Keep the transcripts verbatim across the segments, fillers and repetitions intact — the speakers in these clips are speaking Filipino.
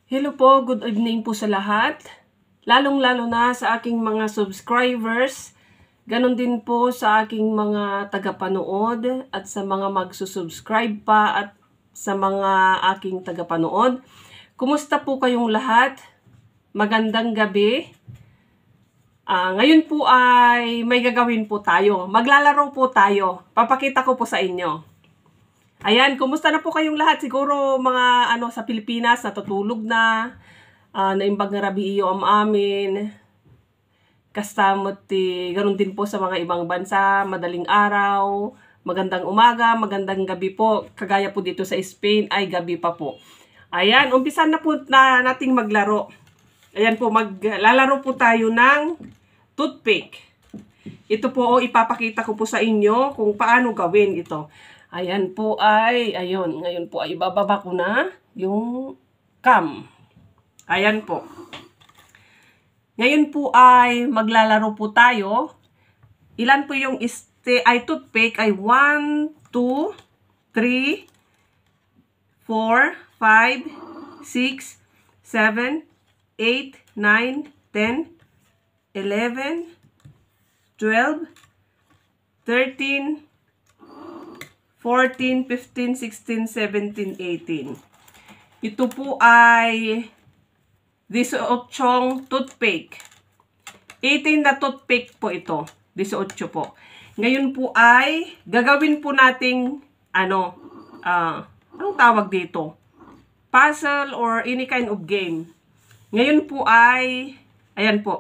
Hello po, good evening po sa lahat. Lalong-lalo na sa aking mga subscribers. Ganon din po sa aking mga tagapanood at sa mga magsusubscribe pa at sa mga aking tagapanood. Kumusta po kayong lahat? Magandang gabi. Uh, ngayon po ay may gagawin po tayo. Maglalaro po tayo. Papakita ko po sa inyo. Ayan, kumusta na po kayong lahat? Siguro mga ano sa Pilipinas natutulog na, uh, naimbag nga rabi iyo am amin. Kastamot ti, ganun din po sa mga ibang bansa, madaling araw, magandang umaga, magandang gabi po. Kagaya po dito sa Spain ay gabi pa po. Ayan, umpisan na po na nating maglaro. Ayan po, maglalaro po tayo ng toothpick. Ito po, oh, ipapakita ko po sa inyo kung paano gawin ito. Ayan po ay, ayun, ngayon po ay ibababa ko na yung cam. Ayan po. Ngayon po ay maglalaro po tayo. Ilan po yung este, ay toothpick ay one, two, three, four, five, six, seven, eight, nine, ten, eleven, twelve, thirteen, fourteen, fifteen, sixteen, seventeen, eighteen. Ito po ay eighteen toothpick. eighteen na toothpick po ito. eighteen po. Ngayon po ay gagawin po nating ano, uh, anong tawag dito? Puzzle or any kind of game. Ngayon po ay, ayan po.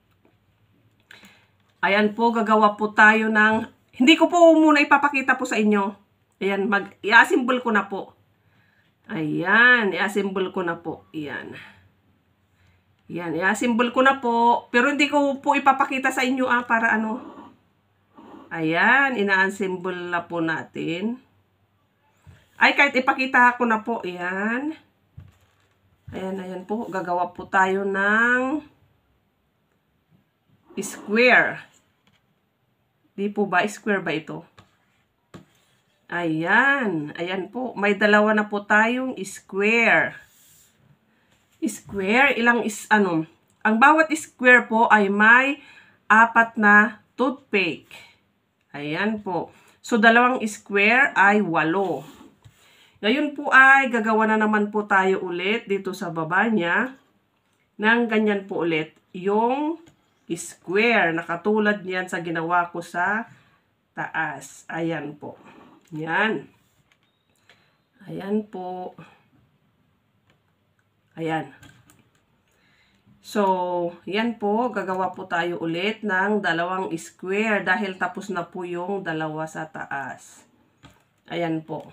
Ayan po, gagawa po tayo ng, hindi ko po muna ipapakita po sa inyo. Ayan, mag, i-assemble ko na po. Ayan, i-assemble ko na po. Ayan. Ayan, i-assemble ko na po. Pero hindi ko po ipapakita sa inyo ah, para ano. Ayan, ina-assemble na po natin. Ay, kahit ipakita ko na po. Ayan. Ayan, ayan po. Gagawa po tayo ng square. Di po ba? Square ba ito? Ayan. Ayan po. May dalawa na po tayong square. Square. Ilang is, ano? Ang bawat square po ay may apat na toothpick. Ayan po. So, dalawang square ay walo. Ngayon po ay gagawa na naman po tayo ulit dito sa baba niya. Nang ganyan po ulit. Yung square na katulad niyan sa ginawa ko sa taas. Ayan po. Yan. Ayan po. Ayan. So, yan po. Gagawa po tayo ulit ng dalawang square dahil tapos na po yung dalawa sa taas. Ayan po.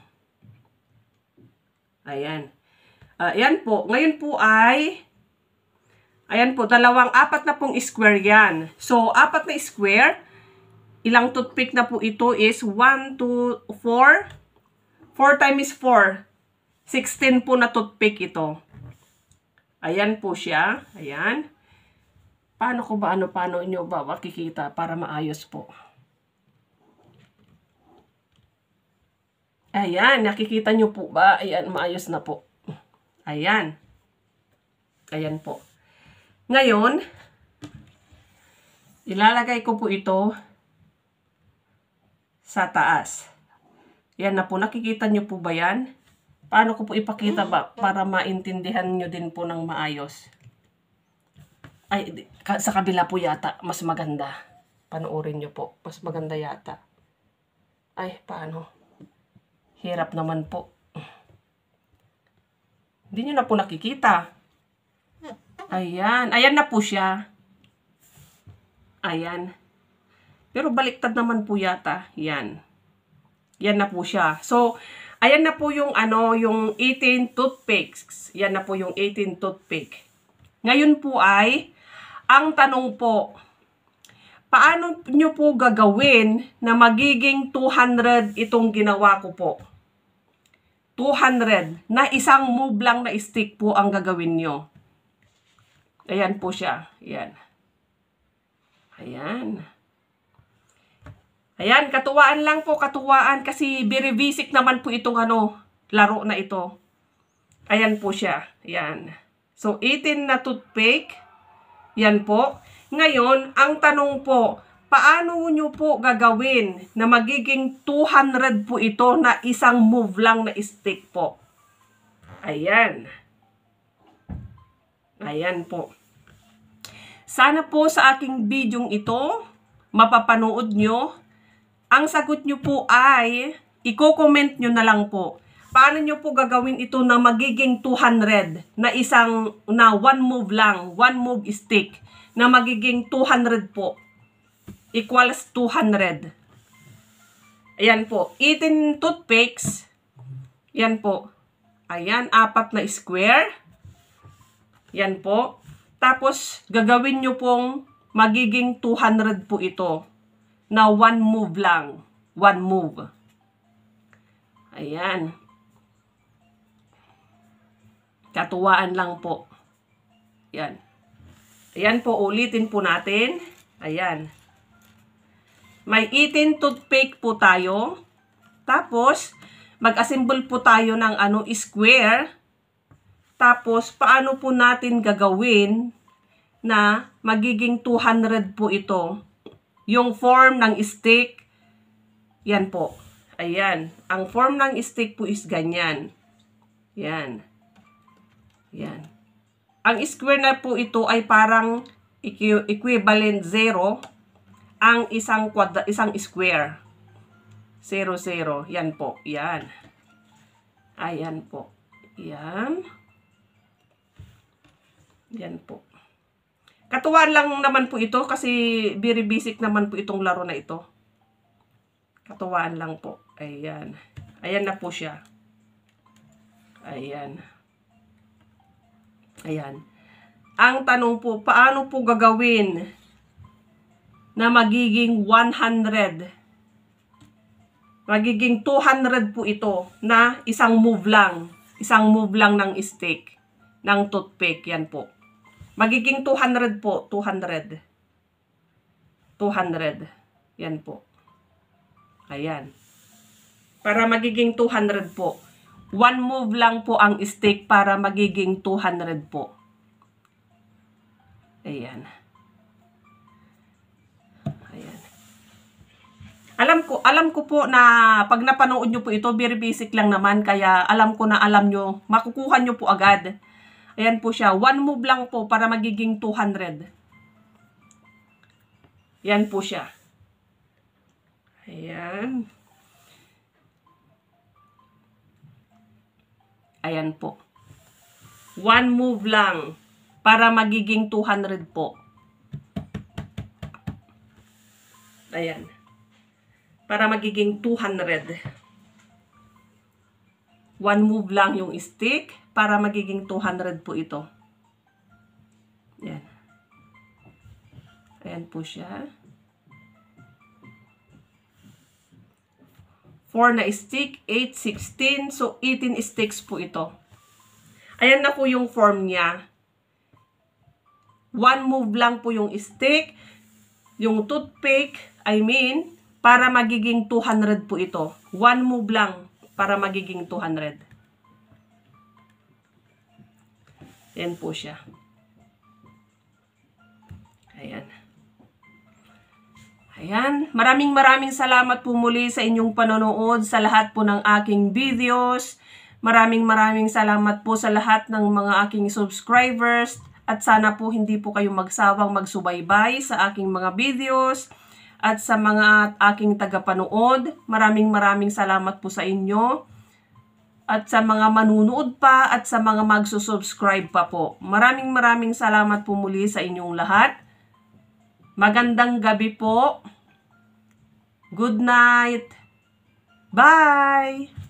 Ayan. Uh, ayan po. Ngayon po ay, ayan po, dalawang, apat na pong square yan. So, apat na square. Ilang toothpick na po ito is one, two, four. four times four. sixteen po na toothpick ito. Ayan po siya. Ayan. Paano ko ba, ano, paano inyo ba makikita para maayos po? Ayan, nakikita nyo po ba? Ayan, maayos na po. Ayan. Ayan po. Ngayon, ilalagay ko po ito sa taas. Yan na po. Nakikita nyo po ba yan? Paano ko po ipakita ba para maintindihan nyo din po ng maayos? Ay, sa kabila po yata. Mas maganda. Panoorin nyo po. Mas maganda yata. Ay, paano? Hirap naman po. Hindi nyo na po nakikita. Ayan. Ayan na po siya. Ayan. Pero baliktad naman po yata. Yan. Yan na po siya. So, ayan na po yung ano, yung eighteen toothpicks. Yan na po yung eighteen toothpick. Ngayon po ay, ang tanong po, paano nyo po gagawin na magiging two hundred itong ginawa ko po? two hundred na isang move lang na stick po ang gagawin nyo. Ayan po siya. Ayan. Ayan. Ayan, katuwaan lang po, katuwaan kasi very basic naman po itong ano, laro na ito. Ayan po siya. Ayan. So, eighteen na toothpick. Yan po. Ngayon, ang tanong po, paano nyo po gagawin na magiging two hundred po ito na isang move lang na stick po? Ayan. Ayan po. Sana po sa aking bidyong ito, mapapanood nyo. Ang sagot nyo po ay, i-comment nyo na lang po. Paano nyo po gagawin ito na magiging two hundred na isang, na one move lang, one move stick, na magiging two hundred po. Equals two hundred. Ayan po. eighteen toothpicks. Yan po. Ayan, apat na square. Yan po. Tapos, gagawin nyo pong magiging two hundred po ito. Na one move lang. One move. Ayan. Katuwaan lang po. Yan. Ayan po, ulitin po natin. Ayan. May eighteen toothpick po tayo. Tapos, mag-assemble po tayo ng ano, square. Tapos, paano po natin gagawin na magiging two hundred po ito? Yung form ng stick, yan po. Ayan. Ang form ng stick po is ganyan. Yan. Yan. Ang square na po ito ay parang equivalent zero. Ang isang quadra, isang square. Zero, zero. Yan po. Yan. Ayan po. Yan. Yan po. Katuwaan lang naman po ito kasi very basic naman po itong laro na ito. Katuwaan lang po. Ayan. Ayan na po siya. Ayan. Ayan. Ang tanong po, paano po gagawin na magiging one hundred? Magiging two hundred po ito na isang move lang. Isang move lang ng stick, ng toothpick. Yan po. Magiging two hundred po. two hundred. two hundred. Yan po. Ayan. Para magiging two hundred po. One move lang po ang stick para magiging two hundred po. Ayan. Ayan. Alam ko, alam ko po na pag napanood nyo po ito, very basic lang naman. Kaya alam ko na alam nyo, makukuha nyo po agad. Ayan po siya. One move lang po para magiging two hundred. Yan po siya. Ayan. Ayan po. One move lang para magiging two hundred po. Ayan. Para magiging two hundred. One move lang yung stick para magiging two hundred po ito. Ayan. Ayan po siya. four na stick, eight, sixteen. So, eighteen sticks po ito. Ayan na po yung form niya. One move lang po yung stick. Yung toothpick, I mean, para magiging two hundred po ito. One move lang para magiging two hundred. Ayan po siya. Ayan. Ayan, maraming maraming salamat po muli sa inyong panonood sa lahat po ng aking videos. Maraming maraming salamat po sa lahat ng mga aking subscribers. At sana po hindi po kayo magsawang magsubaybay sa aking mga videos. At sa mga aking tagapanood, maraming maraming salamat po sa inyo. At sa mga manunood pa at sa mga magsusubscribe pa po. Maraming maraming salamat po muli sa inyong lahat. Magandang gabi po. Good night. Bye!